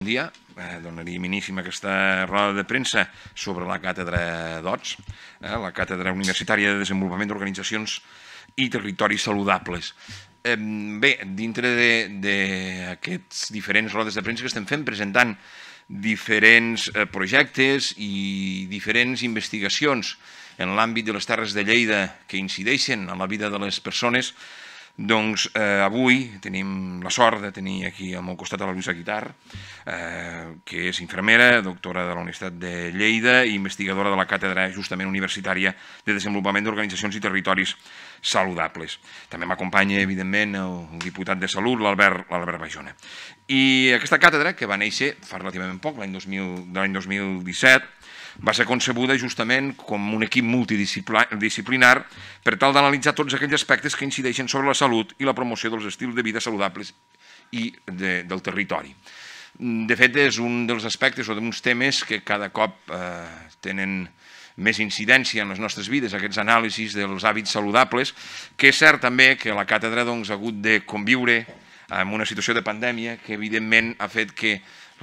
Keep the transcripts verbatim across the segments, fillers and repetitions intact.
Bon dia, donaríem inici a aquesta roda de premsa sobre la càtedra d'O T S, la Càtedra Universitària de Desenvolupament d'Organitzacions i Territoris Saludables. Bé, dintre d'aquests diferents rodes de premsa que estem fent, presentant diferents projectes i diferents investigacions en l'àmbit de les Terres de Lleida que incideixen en la vida de les persones, doncs avui tenim la sort de tenir aquí al meu costat a la Luisa Guitar, que és infermera, doctora de la Universitat de Lleida i investigadora de la Càtedra justament universitària de Desenvolupament d'Organitzacions i Territoris Saludables. També m'acompanya, evidentment, el diputat de Salut, l'Albert Bayona. I aquesta càtedra, que va néixer fa relativament poc, l'any dos mil disset, va ser concebuda justament com un equip multidisciplinar per tal d'analitzar tots aquells aspectes que incideixen sobre la salut i la promoció dels estils de vida saludables i del territori. De fet, és un dels aspectes o d'uns temes que cada cop tenen més incidència en les nostres vides, aquests anàlisis dels hàbits saludables, que és cert també que la càtedra ha hagut de conviure amb una situació de pandèmia que evidentment ha fet que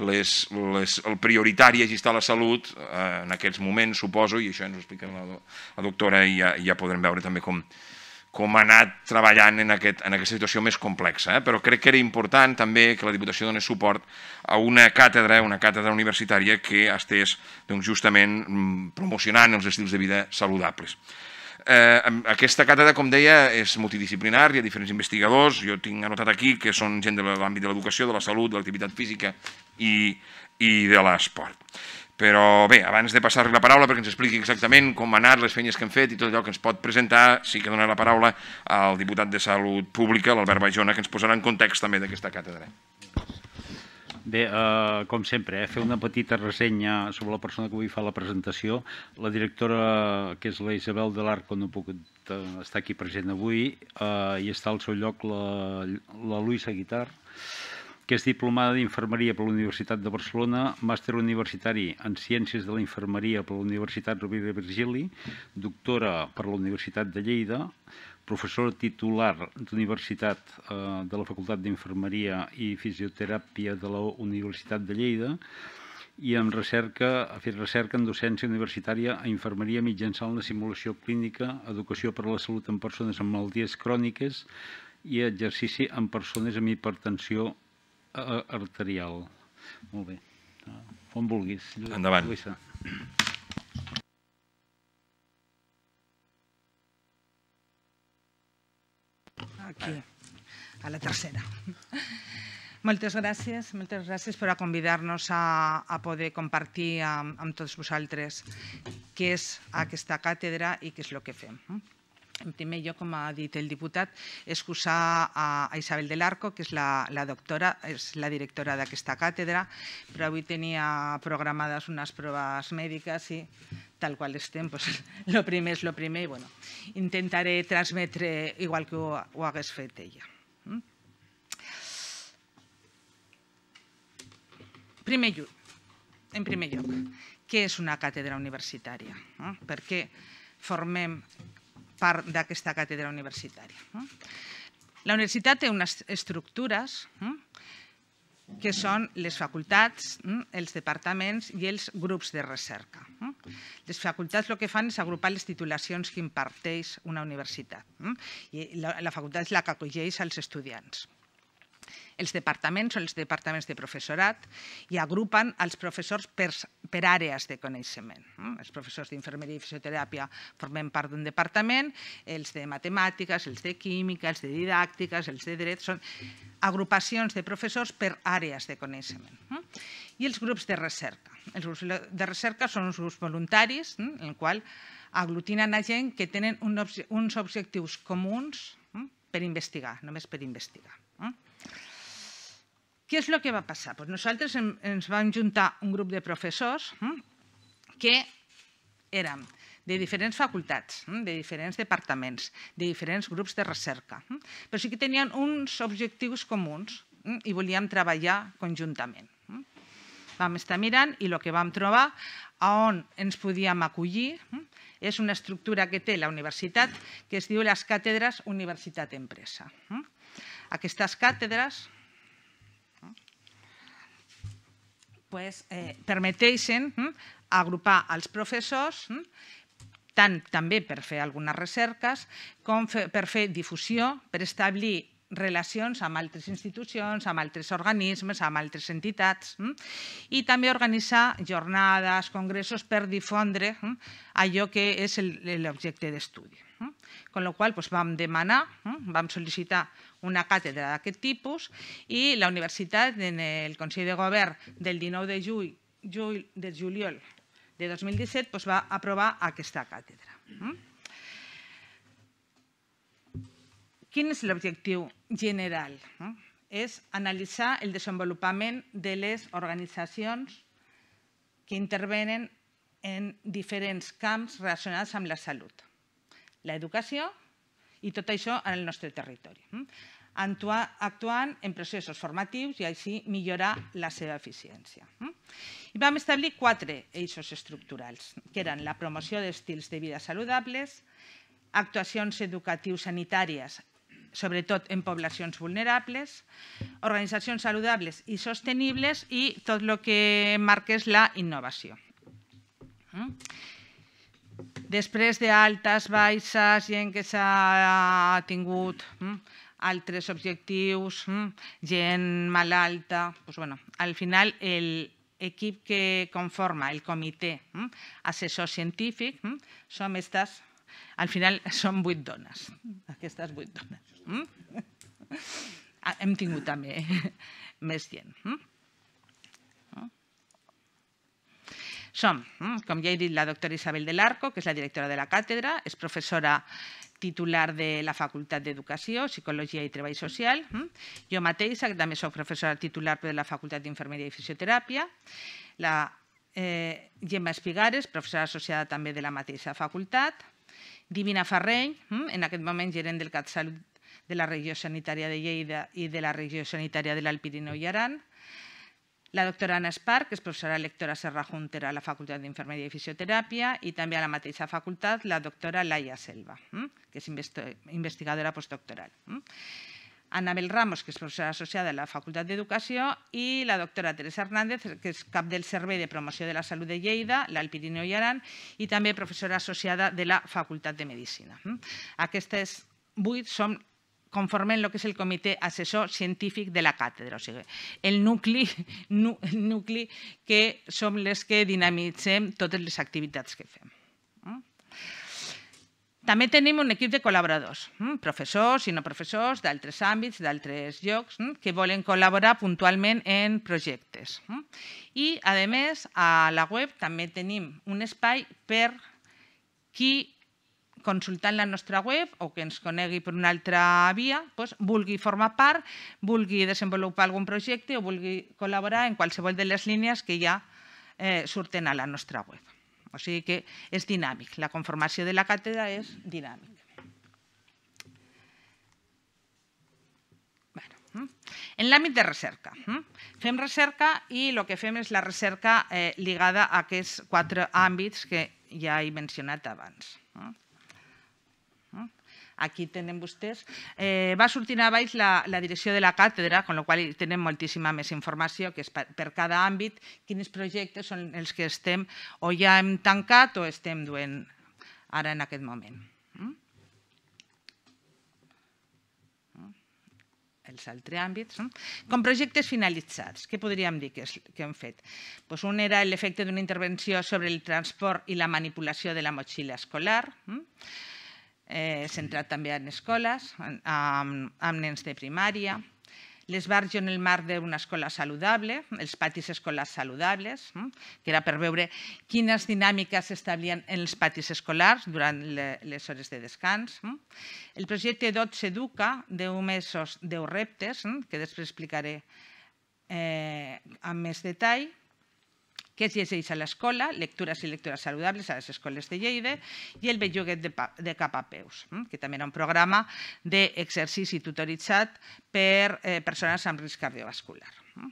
el prioritari hagi estat la salut en aquests moments, suposo, i això ens ho explica la doctora i ja podrem veure també com ha anat treballant en aquesta situació més complexa. Però crec que era important també que la Diputació donés suport a una càtedra, una càtedra universitària que estigués justament promocionant els estils de vida saludables. Aquesta càtedra, com deia, és multidisciplinar, hi ha diferents investigadors, jo tinc anotat aquí que són gent de l'àmbit de l'educació, de la salut, de l'activitat física i de l'esport. Però bé, abans de passar-li la paraula perquè ens expliqui exactament com han anat les feines que hem fet i tot allò que ens pot presentar, sí que donaré la paraula al diputat de Salut Pública, l'Albert Bayona, que ens posarà en context també d'aquesta càtedra. Bé, com sempre, fer una petita ressenya sobre la persona que avui fa la presentació. La directora, que és la Isabel de l'Arco, no puc estar aquí present avui, i està al seu lloc la Luisa Guitar, que és diplomada d'Infermeria per la Universitat de Barcelona, màster universitari en Ciències de la Infermeria per la Universitat Rovira i Virgili, doctora per la Universitat de Lleida, professor titular d'Universitat de la Facultat d'Infermeria i Fisioteràpia de la Universitat de Lleida i ha fet recerca en docència universitària a infermeria mitjançant la simulació clínica, educació per a la salut en persones amb malalties cròniques i exercici en persones amb hipertensió arterial. Molt bé. On vulguis. Endavant. Luisa. Aquí, a la tercera. Moltes gràcies, moltes gràcies per convidar-nos a poder compartir amb tots vosaltres què és aquesta càtedra i què és el que fem. En primer lloc, com ha dit el diputat, excusar a Isabel de l'Arco, que és la doctora, és la directora d'aquesta càtedra, però avui tenia programades unes proves mèdiques i tal qual estem, el primer és el primer i intentaré transmetre igual que ho hagués fet ella. En primer lloc, què és una càtedra universitària? Per què formem part d'aquesta càtedra universitària? La universitat té unes estructures que són les facultats, els departaments i els grups de recerca. Les facultats el que fan és agrupar les titulacions que imparteix una universitat. La facultat és la que acolleix els estudiants. Els departaments són els departaments de professorat i agrupen els professors per àrees de coneixement. Els professors d'infermeria i fisioteràpia formen part d'un departament, els de matemàtiques, els de química, els de didàctiques, els de dret, són agrupacions de professors per àrees de coneixement. I els grups de recerca. Els grups de recerca són uns grups voluntaris en els quals aglutinen a gent que tenen uns objectius comuns per investigar, només per investigar. Què és el que va passar? Nosaltres ens vam juntar un grup de professors que érem de diferents facultats, de diferents departaments, de diferents grups de recerca, però sí que tenien uns objectius comuns i volíem treballar conjuntament. Vam estar mirant i el que vam trobar on ens podíem acollir és una estructura que té la universitat que es diu les càtedres Universitat-Empresa. Aquestes càtedres pues, eh, permeteixen eh, agrupar els professors, eh, tant també per fer algunes recerques com fer, per fer difusió, per establir relacions amb altres institucions, amb altres organismes, amb altres entitats eh, i també organitzar jornades, congressos per difondre eh, allò que és l'objecte d'estudi. Eh. Con la qual cosa vam demanar, eh, vam sol·licitar una càtedra d'aquest tipus i la universitat en el Consell de Govern del dinou de juny, juny de juliol de dos mil disset doncs, va aprovar aquesta càtedra. Eh. Quin és l'objectiu general? És analitzar el desenvolupament de les organitzacions que intervenen en diferents camps relacionats amb la salut, l'educació i tot això en el nostre territori, actuant en processos formatius i així millorar la seva eficiència. I vam establir quatre eixos estructurals, que eren la promoció d'estils de vida saludables, actuacions educatius sanitàries sobretot en poblacions vulnerables, organitzacions saludables i sostenibles i tot el que marca és la innovació. Després d'altes, baixes, gent que s'ha tingut altres objectius, gent malalta, al final l'equip que conforma el comitè assessor científic som aquestes, al final són vuit dones, aquestes vuit dones. Hem tingut també més gent. Som, com ja he dit, la doctora Isabel del Arco, que és la directora de la càtedra, és professora titular de la Facultat d'Educació, Psicologia i Treball Social. Jo mateixa, que també soc professora titular de la Facultat d'Infermeria i Fisioteràpia. La Gemma Espigares, professora associada també de la mateixa facultat. Divina Farreny, en aquest moment gerent del CatSalut de la regió sanitària de Lleida i de la regió sanitària de l'Alt Pirineu i Aran. La doctora Anna Esparc, que és professora lectora Serra Hunter a la Facultat d'Infermeria i Fisioteràpia, i també a la mateixa facultat la doctora Laia Selva, que és investigadora postdoctoral. Anabel Ramos, que és professora associada a la Facultat d'Educació, i la doctora Teresa Hernández, que és cap del Servei de Promoció de la Salut de Lleida, l'Alt Pirineu i Aran, i també professora associada de la Facultat de Medicina. Aquestes vuit són conformen el que és el comitè assessor científic de la càtedra, o sigui, el nucli que som les que dinamitzem totes les activitats que fem. També tenim un equip de col·laboradors, professors i no professors d'altres àmbits, d'altres llocs, que volen col·laborar puntualment en projectes. I, a més, a la web també tenim un espai per qui, consultant la nostra web o que ens conegui per una altra via, vulgui formar part, vulgui desenvolupar algun projecte o vulgui col·laborar en qualsevol de les línies que ja surten a la nostra web. O sigui que és dinàmic, la conformació de la càtedra és dinàmica. En l'àmbit de recerca, fem recerca i el que fem és la recerca lligada a aquests quatre àmbits que ja he mencionat abans. Aquí tenen vostès. Va sortir a baix la direcció de la càtedra, amb la qual tenen moltíssima més informació, que és per cada àmbit, quins projectes són els que estem o ja hem tancat o estem duent ara en aquest moment. Els altres àmbits. Com projectes finalitzats, què podríem dir que hem fet? Un era l'efecte d'una intervenció sobre el transport i la manipulació de la motxilla escolar, centrat també en escoles, amb nens de primària. L'esbarjo en el marc d'una escola saludable, els patis escolars saludables, que era per veure quines dinàmiques s'establien en els patis escolars durant les hores de descans. El projecte dotze Educa, deu mesos, deu reptes, que després explicaré amb més detall. Què es llegeix a l'escola, lectures i lectures saludables a les escoles de Lleida, i el belluguet de cap a peus, que també era un programa d'exercici tutoritzat per persones amb risc cardiovascular.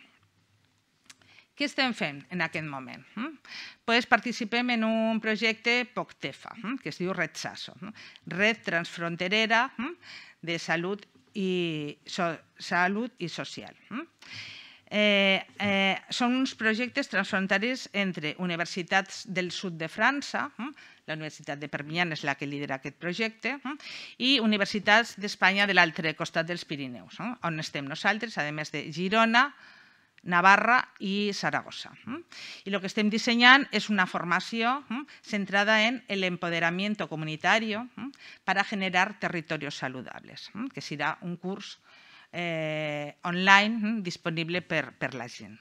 Què estem fent en aquest moment? Participem en un projecte POCTEFA, que es diu RedSaso, Red Transfronterera de Salut i Social. Eh, eh, són uns projectes transfronterers entre universitats del sud de França, eh, la Universitat de Perpinyà és la que lidera aquest projecte, eh, i universitats d'Espanya de l'altre costat dels Pirineus, eh, on estem nosaltres, a més de Girona, Navarra i Saragossa. I el que estem dissenyant és una formació centrada en el empoderamiento comunitario para generar territorios saludables, que serà un curs eh, online disponible per, per la gent.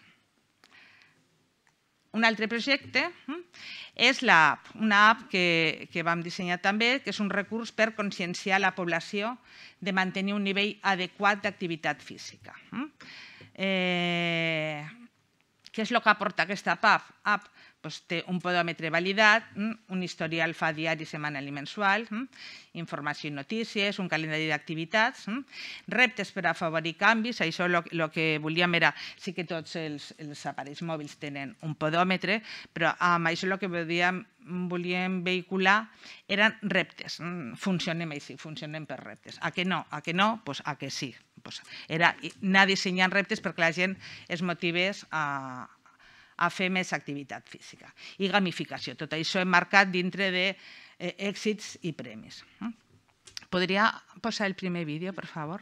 Un altre projecte és l'app, una app que, que vam dissenyar també, que és un recurs per conscienciar la població de mantenir un nivell adequat d'activitat física. Eh, què és el que aporta aquesta app? app doncs té un podòmetre validat, un historial fa diari, setmanal i mensual, informació i notícies, un calendari d'activitats, reptes per afavorir canvis. Això el que volíem era, sí que tots els, els aparells mòbils tenen un podòmetre, però amb això el que volíem, volíem vehicular eren reptes. Funcionem així, funcionem per reptes. A què no? A què no? Pues a què sí. Pues era anar dissenyant reptes perquè la gent es motivés a a fer més activitat física. I gamificació. Tot això emmarcat dintre d'èxits i premis. Podria posar el primer vídeo, per favor?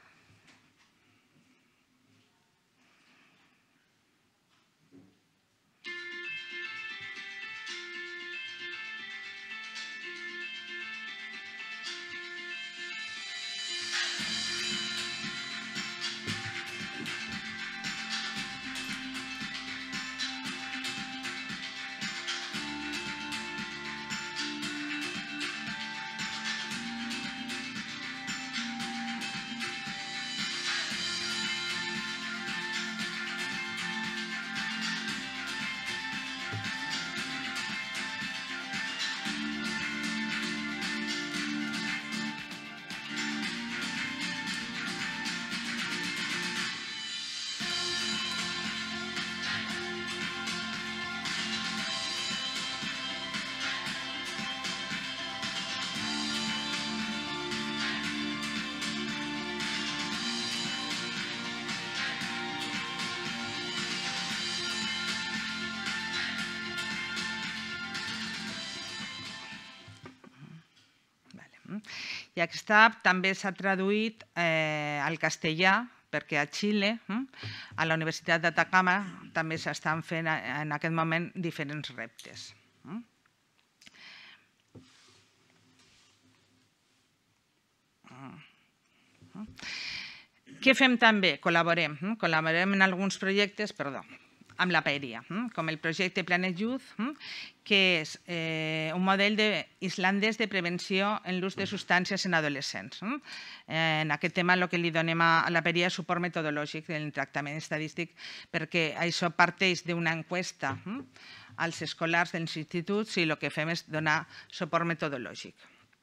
I aquesta app també s'ha traduït al castellà, perquè a Xile, a la Universitat d'Atacama, també s'estan fent en aquest moment diferents reptes. Què fem també? Col·laborem. Col·laborem en alguns projectes, perdó, amb la paeria, com el projecte Planet Youth, que és un model islandès de prevenció en l'ús de substàncies en adolescents. En aquest tema el que li donem a la paeria és suport metodològic en el tractament estadístic, perquè això parteix d'una enquesta als escolars dels instituts i el que fem és donar suport metodològic.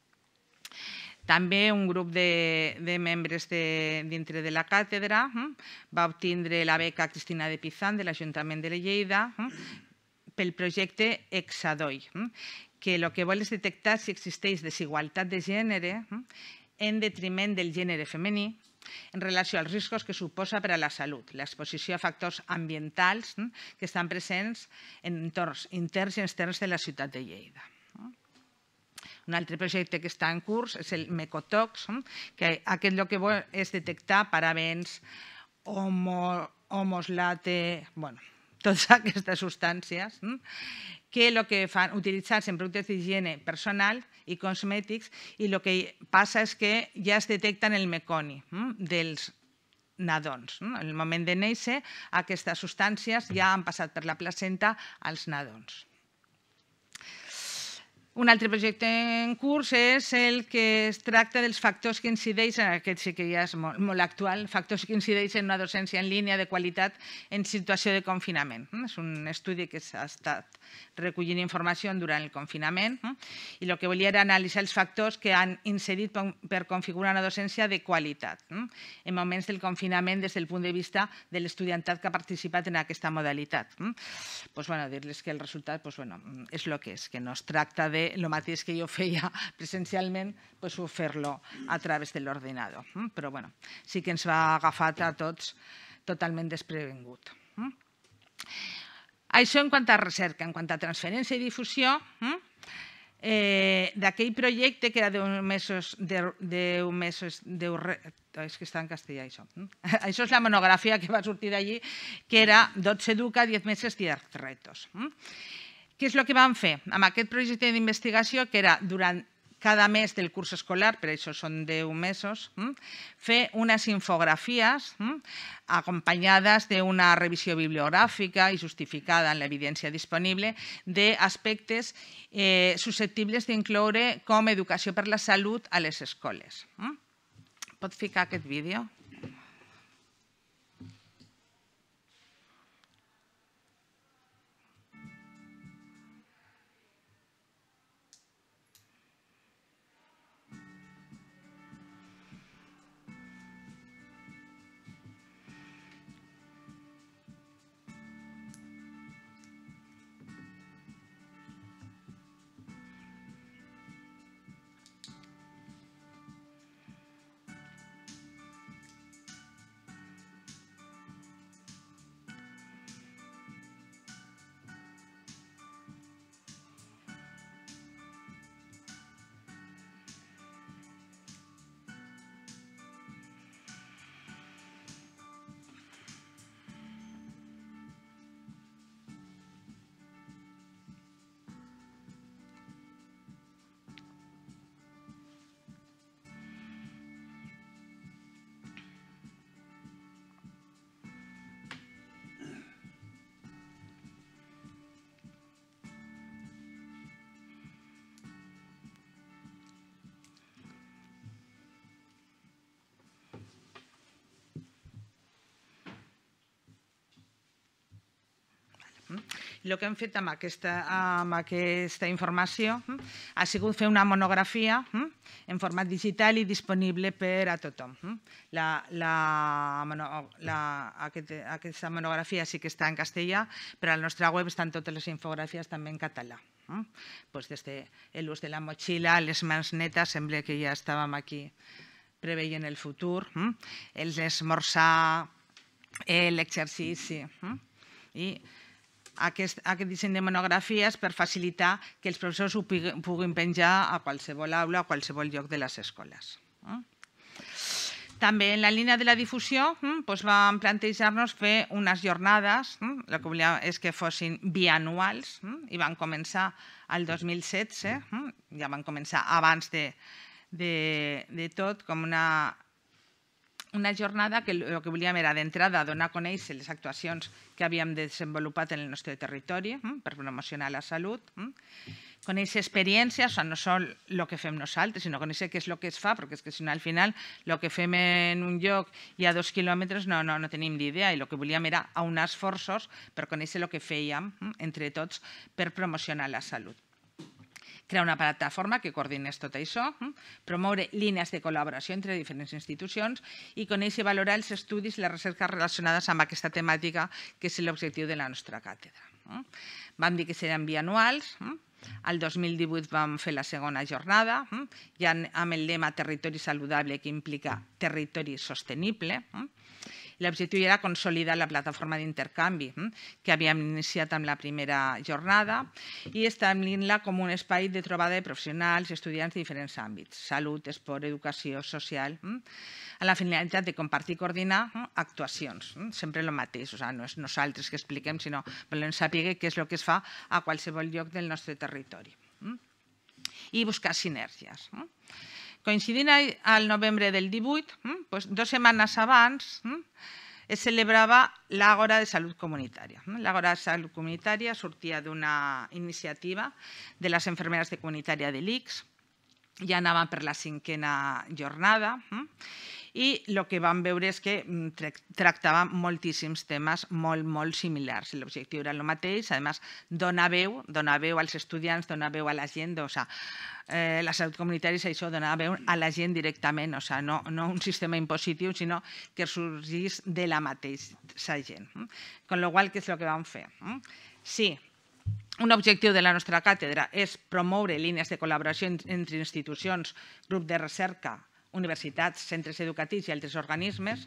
També un grup de membres dintre de la càtedra va obtindre la beca Cristina de Pizan de l'Ajuntament de Lleida pel projecte Exadoi, que el que vol és detectar si existeix desigualtat de gènere en detriment del gènere femení en relació als riscos que suposa per a la salut, l'exposició a factors ambientals que estan presents en entorns interns i externs de la ciutat de Lleida. Un altre projecte que està en curs és el Mecotox, que aquest el que vol és detectar parabens, homos, late, bueno, totes aquestes substàncies que el que fan, utilitzats en productes d'higiene personal i cosmètics, i el que passa és que ja es detecta en el meconi dels nadons. En el moment de néixer, aquestes substàncies ja han passat per la placenta als nadons. Un altre projecte en curs és el que es tracta dels factors que incideixen, aquest sí que ja és molt actual, factors que incideixen en una docència en línia de qualitat en situació de confinament. És un estudi que s'ha estat recollint informació durant el confinament i el que volia era analitzar els factors que han incidit per configurar una docència de qualitat en moments del confinament des del punt de vista de l'estudiantat que ha participat en aquesta modalitat. Dir-los que el resultat és el que és, que no es tracta de el mateix que jo feia presencialment, fer-lo a través de l'ordinador. Però sí que ens va agafar a tots totalment desprevingut. Això en quant a recerca. En quant a transferència i difusió, d'aquell projecte que era deu mesos, deu mesos, deu... És que està en castellà, això. Això és la monografia que va sortir d'allí, que era dotze educa, diez meses, diez retos. Què és el que vam fer? Amb aquest projecte d'investigació, que era durant cada mes del curs escolar, per això són deu mesos, fer unes infografies acompanyades d'una revisió bibliogràfica i justificada en l'evidència disponible d'aspectes susceptibles d'incloure com educació per la salut a les escoles. Pot ficar aquest vídeo? El que hem fet amb aquesta, amb aquesta informació ha sigut fer una monografia en format digital i disponible per a tothom. La, la, la, aquest, aquesta monografia sí que està en castellà, però a la nostra web estan totes les infografies també en català. Pues des de l'ús de la motxilla, les mans netes, sembla que ja estàvem aquí preveient el futur, l'esmorzar, l'exercici i Aquest, aquest disseny de monografies per facilitar que els professors ho puguin penjar a qualsevol aula o a qualsevol lloc de les escoles. També en la línia de la difusió doncs vam plantejar-nos fer unes jornades, el que volíem és que fossin bianuals i van començar el dos mil setze, ja van començar abans de, de, de tot com una una jornada que el que volíem era d'entrada donar a conèixer les actuacions que havíem desenvolupat en el nostre territori per promocionar la salut, conèixer experiències, o sigui, no sol el que fem nosaltres, sinó conèixer què és el que es fa, perquè és que si no al final el que fem en un lloc i a dos quilòmetres no, no, no tenim ni idea i el que volíem era aunar esforços per conèixer el que fèiem entre tots per promocionar la salut. Crear una plataforma que coordinés tot això, promoure línies de col·laboració entre diferents institucions i conèixer i valorar els estudis i les recerques relacionades amb aquesta temàtica que és l'objectiu de la nostra càtedra. Vam dir que serien bianuals, el dos mil divuit vam fer la segona jornada, ja amb el lema Territori saludable que implica territori sostenible. L'objectiu era consolidar la plataforma d'intercanvi que havíem iniciat amb la primera jornada i establint-la com un espai de trobada de professionals i estudiants de diferents àmbits, salut, esport, educació, social, amb la finalitat de compartir i coordinar actuacions, sempre el mateix, o sigui, no és nosaltres que expliquem, sinó volem saber què és el que es fa a qualsevol lloc del nostre territori i buscar sinergies. Coincidint al novembre del divuit, dues setmanes abans, es celebrava l'Àgora de Salut Comunitària. L'Àgora de Salut Comunitària sortia d'una iniciativa de les infermeres de comunitària de l'I C S, ja anàvem per la cinquena jornada i el que vam veure és que tractava moltíssims temes molt, molt similars. L'objectiu era el mateix, a més, donar veu, donar veu als estudiants, donar veu a la gent, o sigui, la salut comunitària és això, donar veu a la gent directament, o sigui, no, no un sistema impositiu, sinó que sorgís de la mateixa gent. Con lo qual, què és el que vam fer? Sí, un objectiu de la nostra càtedra és promoure línies de col·laboració entre institucions, grups de recerca, universitats, centres educatius i altres organismes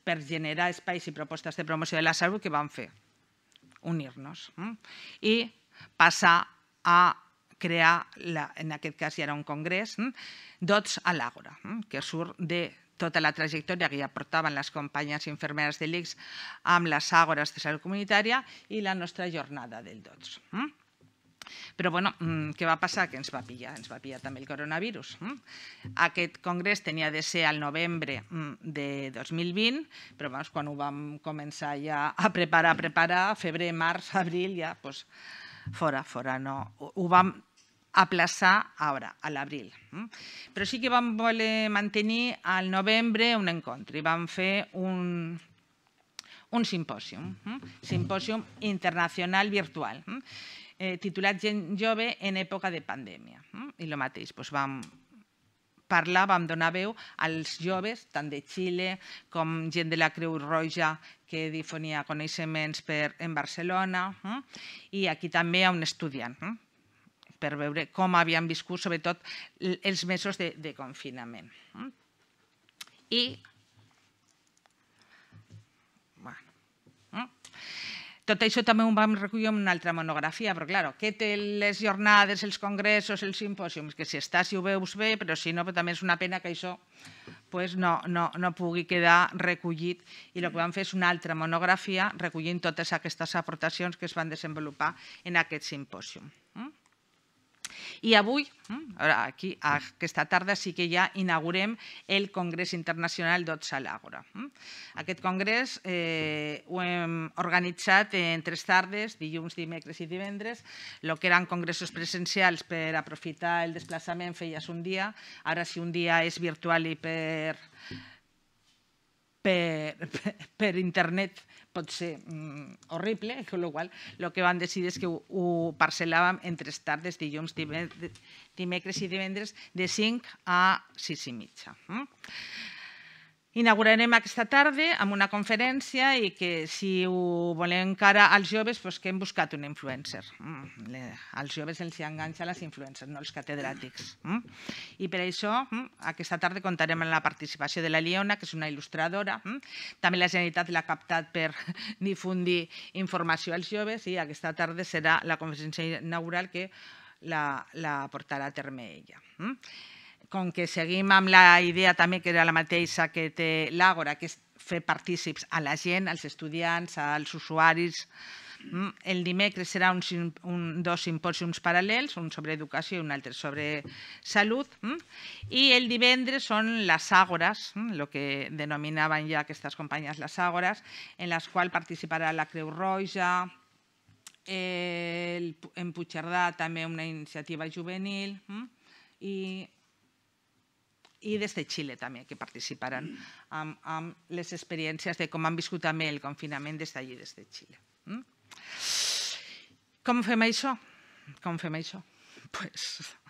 per generar espais i propostes de promoció de la salut, que vam fer? Unir-nos i passar a crear, en aquest cas ja era un congrés, Dots a l'Àgora, que surt de tota la trajectòria que ja portaven les companyes infermeres de l'I C S amb les àgores de salut comunitària i la nostra jornada del Dots. Però, bueno, què va passar? Que ens va pillar, ens va pillar també el coronavirus. Aquest congrés tenia de ser al novembre de dos mil vint, però quan ho vam començar ja a preparar, a preparar, febrer, març, abril, ja, doncs, fora, fora, no. Ho vam aplaçar ara, a l'abril. Però sí que vam voler mantenir al novembre un encontre i vam fer un un simpòsium, simpòsium internacional virtual, titulat Gent jove en època de pandèmia. I el mateix, vam parlar, vam donar veu als joves, tant de Xile com gent de la Creu Roja que difonia coneixements en Barcelona, i aquí també a un estudiant, per veure com havien viscut, sobretot, els mesos de confinament. I tot això també ho vam recollir en una altra monografia, però, clar, què té les jornades, els congressos, els simpòsiums? Que si estàs i ho veus bé, però si no, també és una pena que això no pugui quedar recollit. I el que vam fer és una altra monografia recollint totes aquestes aportacions que es van desenvolupar en aquest simpòsium. I avui, aquí, aquesta tarda, sí que ja inaugurem el Congrés Internacional Dots a l'Àgora. Aquest congrés ho hem organitzat en tres tardes, dilluns, dimecres i divendres. El que eren congressos presencials per aprofitar el desplaçament feies un dia, ara si un dia és virtual i per per internet pot ser horrible, amb la qual cosa el que vam decidir és que ho parcel·làvem en tres tardes, dilluns, dimecres i divendres, de cinc a sis i mitja. Inaugurarem aquesta tarda amb una conferència i que, si ho volem encara als joves, que hem buscat un influencer. Als joves els enganxa les influencers, no els catedràtics. I per això, aquesta tarda comptarem amb la participació de la Liona, que és una il·lustradora. També la Generalitat l'ha captat per difundir informació als joves i aquesta tarda serà la conferència inaugural que la portarà a terme ella. Com que seguim amb la idea també, que era la mateixa que té l'Àgora, que és fer partícips a la gent, als estudiants, als usuaris. El dimecres serà dos simpòsiums paral·lels, un sobre educació i un altre sobre salut. I el divendres són les àgores, el que denominaven ja aquestes companyes les àgores, en les quals participarà la Creu Roja, en Puigcerdà també una iniciativa juvenil i i des de Xile també, que participaran amb les experiències de com han viscut també el confinament des d'allí, des de Xile. Com fem això? Com fem això? Doncs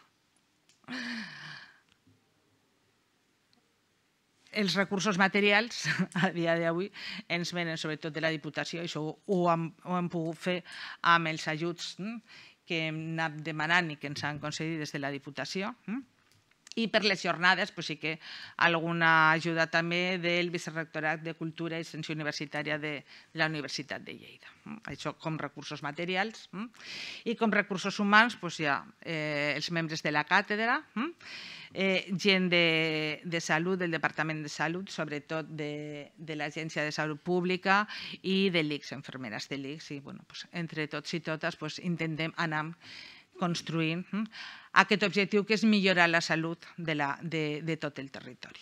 els recursos materials a dia d'avui ens venen sobretot de la Diputació, això ho hem pogut fer amb els ajuts que hem anat demanant i que ens han concedit des de la Diputació. I per les jornades sí que alguna ajuda també del Vicerrectorat de Cultura i Extensió Universitària de la Universitat de Lleida. Això com recursos materials. I com recursos humans, hi ha els membres de la càtedra, gent de salut, del Departament de Salut, sobretot de l'Agència de Salut Pública i de l'I C S, infermeres de l'I C S. I entre tots i totes intentem anar construint aquest objectiu, que és millorar la salut de tot el territori.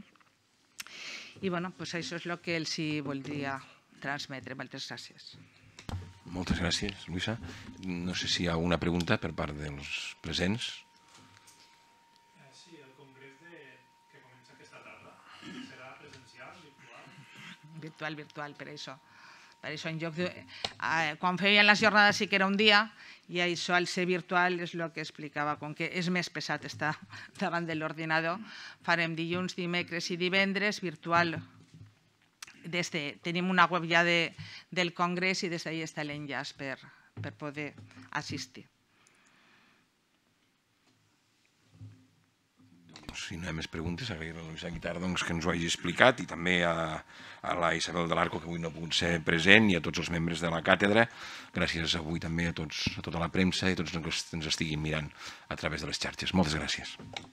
I això és el que els voldria transmetre. Moltes gràcies. Moltes gràcies, Luisa. No sé si hi ha alguna pregunta per part dels presents. Sí, el congrés que comença aquesta tarda serà presencial, virtual? Virtual, virtual, per això. Per això, en lloc de... Quan feien les jornades sí que era un dia, i això, al ser virtual, és el que explicava, com que és més pesat estar davant de l'ordinador, farem dilluns, dimecres i divendres, virtual. Tenim una web ja del congrés i des d'ahí està l'enllaç per poder assistir. si no hi ha més preguntes, agrair a la Guitarra doncs, que ens ho hagi explicat i també a, a la Isabel de l'Arco, que avui no ha pogut ser present, i a tots els membres de la càtedra. Gràcies avui també a, tots, a tota la premsa i a tots els que ens estiguin mirant a través de les xarxes. Moltes gràcies.